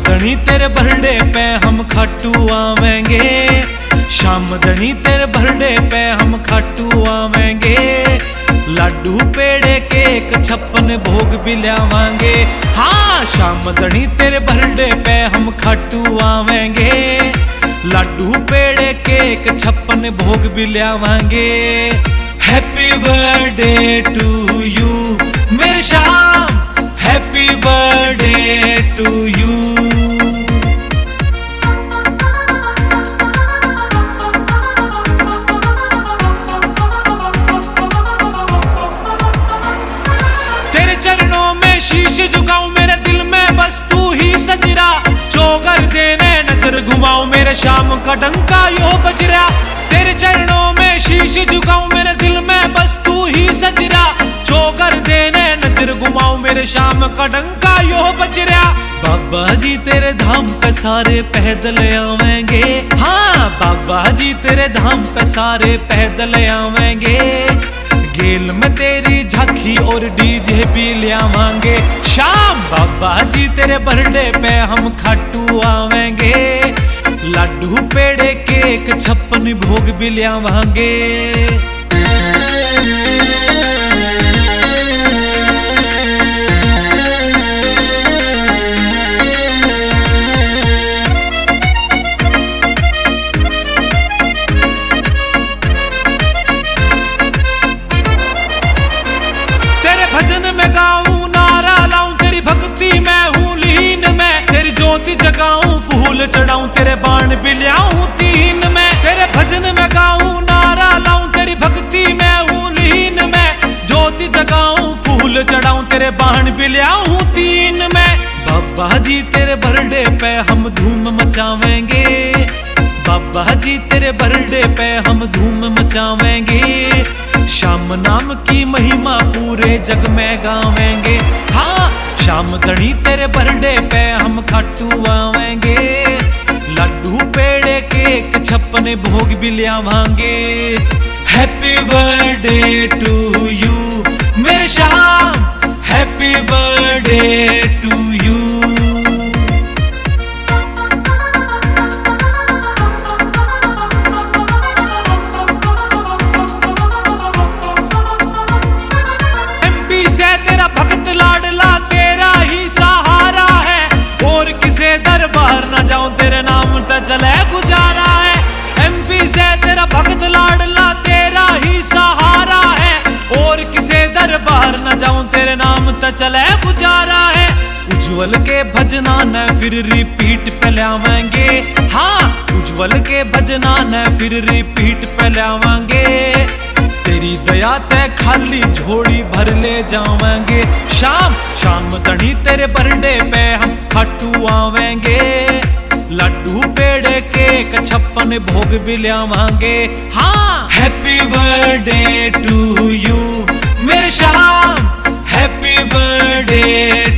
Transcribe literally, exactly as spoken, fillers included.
दनी तेरे बर्थडे पे हम खाटू आवेंगे, शाम दनी तेरे बर्थडे पे हम खाटू आवेंगे। लाडू पेड़े केक छप्पन भोग भी लियावांगे। हाँ शाम दनी तेरे बर्थडे पे हम खाटू आवेंगे, लाडू पेड़े केक छप्पन भोग भी लियावांगे। हैप्पी बर्थडे टू यू मेरे Shyam, happy birthday to you. तेरे चरणों में शीश झुकाऊं, मेरे दिल में बस तू ही सजरा। चौगर देने नजर घुमाऊं, मेरे शाम का डंका यो बज रहा। तेरे चरणों में शीश झुकाऊं, मेरे दिल में बस तू ही सजरा। चौगर देने नजर घुमाऊं, मेरे शाम का डंका यो बज रहा। बाबा जी तेरे धाम पे सारे पैदल आवेंगे। हाँ बाबा जी तेरे धाम पे सारे पैदल आवेंगे। गेल में तेरी झांकी और डीजे भी लियावांगे। शाम बाबा जी तेरे बर्थडे पे हम खाटू आवेंगे, लाडू पेड़े केक छप्पन भोग भी लियावांगे। जगाऊं फूल चढ़ाऊं, तेरे बाण भी लियाऊं तीन में। तेरे भजन में गाऊं नारा लाऊं, तेरी भक्ति में हूँ लीन में। ज्योति जगाऊं फूल चढ़ाऊं, तेरे बाण भी लियाऊं तीन में। बाबा जी तेरे बर्थडे पे हम धूम मचावेंगे, बाबा जी तेरे बर्थडे पे हम धूम मचावेंगे। शाम नाम की महिमा पूरे जग में गावेंगे। हाँ शाम दनी तेरे बर्थडे पे हम खाटू आवेंगे, लाडू पेड़े केक छप्पन भोग भी लियावांगे। हैप्पी बर्थडे टू यू मेरे Shyam, happy birthday to you. MP से तेरा भक्त लाडला तेरा ही सहारा है, और किसे दरबार न जाऊं तेरे नाम तो चले गुजारा है। एमपी से तेरा भक्त लाडला तेरा ही सहारा है, और किसे दरबार न जाऊं तेरे नाम तो चले गुजारा है। उज्जवल के भजना न फिर रिपीट पे लावेंगे। हाँ उज्जवल के भजना न फिर रिपीट पे लावेंगे। तेरी दया ते खाली झोली भर ले जावेंगे। शाम शाम दनी तेरे बर्थडे पे हम खाटू आवेंगे, लाडू पेड़े केक छप्पन भोग भी लियावांगे। हाँ हैप्पी बर्थडे टू यू मेरे शाम, हैप्पी बर्थडे